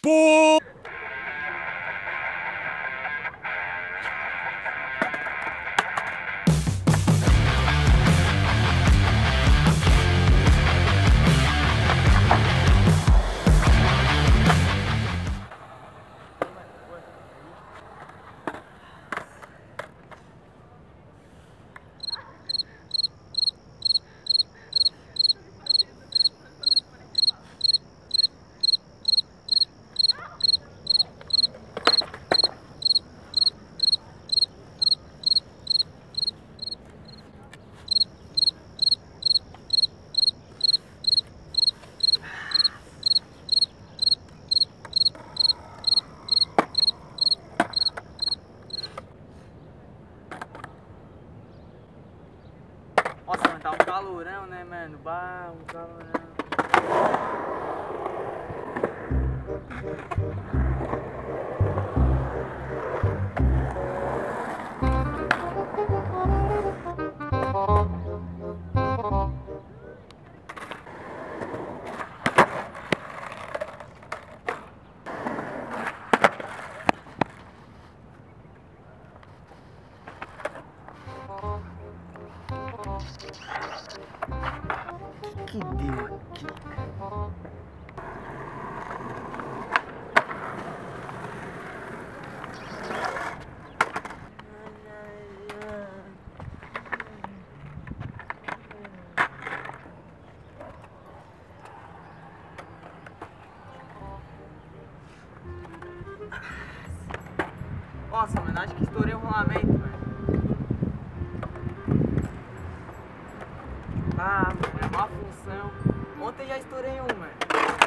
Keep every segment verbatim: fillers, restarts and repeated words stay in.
Pô! Nossa, mano, tá um calorão, né, mano? Bah, um calorão. Que deu aqui, cara? Nossa, mano, acho que estourei o rolamento, mano. Ah, mano, é uma função. Ontem já estourei um, mano.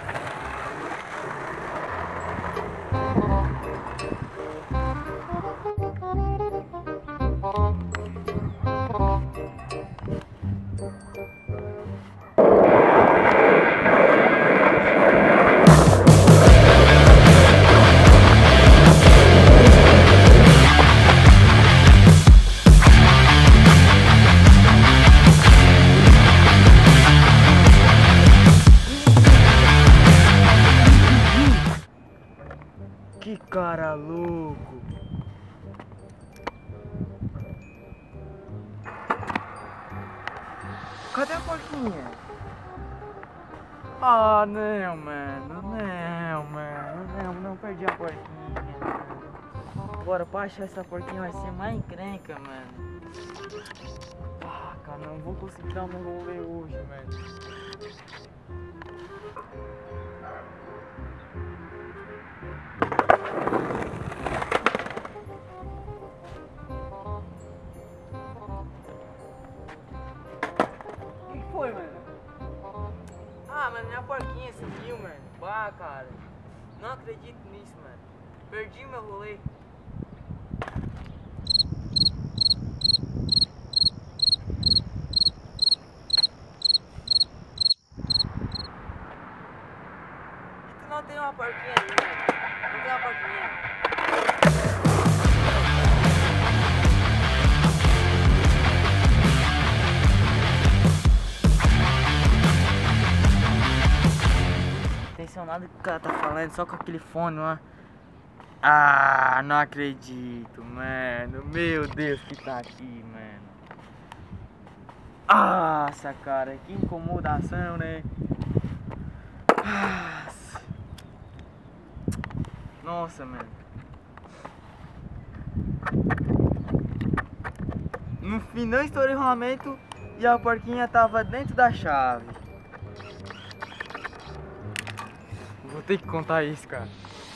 Que cara louco! Cadê a porquinha? Ah, não, mano, não, mano, não, não perdi a porquinha, mano. Bora, pra achar essa porquinha vai ser mais encrenca, mano. Ah, cara, não vou conseguir dar um rolê hoje, mano. Foi, mano? Ah, mano, minha porquinha sumiu, mano. Bah, cara. Não acredito nisso, mano. Perdi meu rolê. E tu não tem uma porquinha ali, mano? Não tem uma porquinha. Nada que o cara tá falando, só com aquele fone lá. Ah, não acredito, mano. Meu Deus, que tá aqui, mano. Nossa, cara, que incomodação, né? Nossa, mano. No fim, não estourei o rolamento e a porquinha tava dentro da chave. Vou ter que contar isso, cara.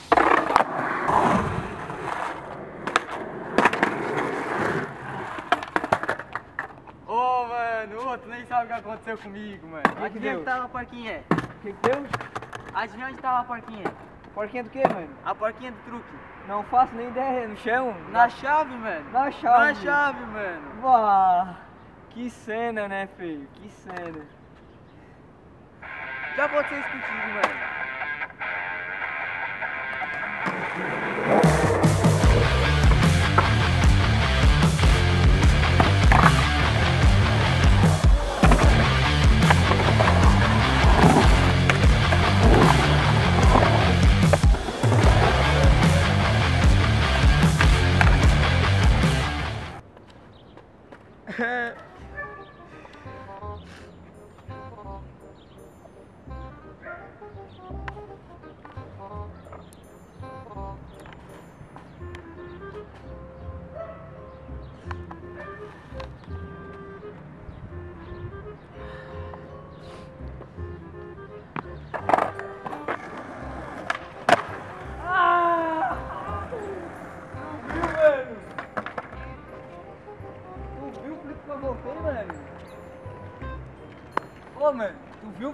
Ô, oh, mano, ô, tu nem sabe o que aconteceu comigo, mano. Que Adivinha que onde tava a porquinha? Que que deu? Adivinha onde tava a porquinha? Porquinha do que, mano? A porquinha do truque. Não faço nem ideia, no chão? Na chave, mano. Na chave. Na chave, mano. Bah, que cena, né, feio? Que cena. Já aconteceu isso contigo, mano.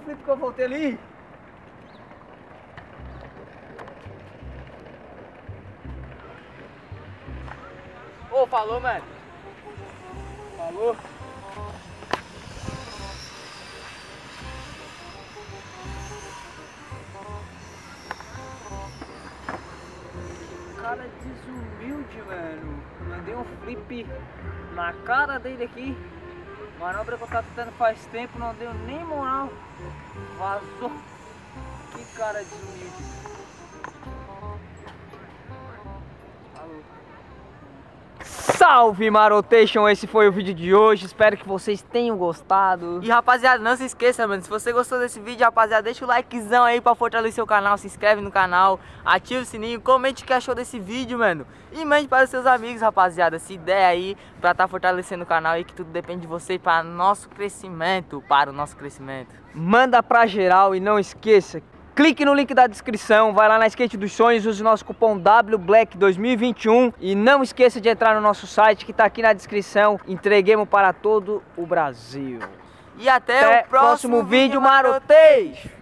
flip que eu voltei ali. Ô, falou, mano. Falou. Cara desumilde, mano. Mandei um flip na cara dele aqui. Manobra que eu tava tentando faz tempo, não deu nem moral. Vazou. Que cara desumilde. Falou. Salve Marotation, esse foi o vídeo de hoje, espero que vocês tenham gostado. E rapaziada, não se esqueça, mano, se você gostou desse vídeo, rapaziada, deixa o likezão aí pra fortalecer o canal, se inscreve no canal, ativa o sininho, comente o que achou desse vídeo, mano. E mande para os seus amigos, rapaziada, se der aí pra tá fortalecendo o canal aí, que tudo depende de você para nosso crescimento, para o nosso crescimento. Manda pra geral e não esqueça, clique no link da descrição, vai lá na Skate dos Sonhos, use o nosso cupom W Black dois mil e vinte e um e não esqueça de entrar no nosso site que tá aqui na descrição. Entreguemos para todo o Brasil. E até, Até o próximo, próximo vídeo, Marotejo!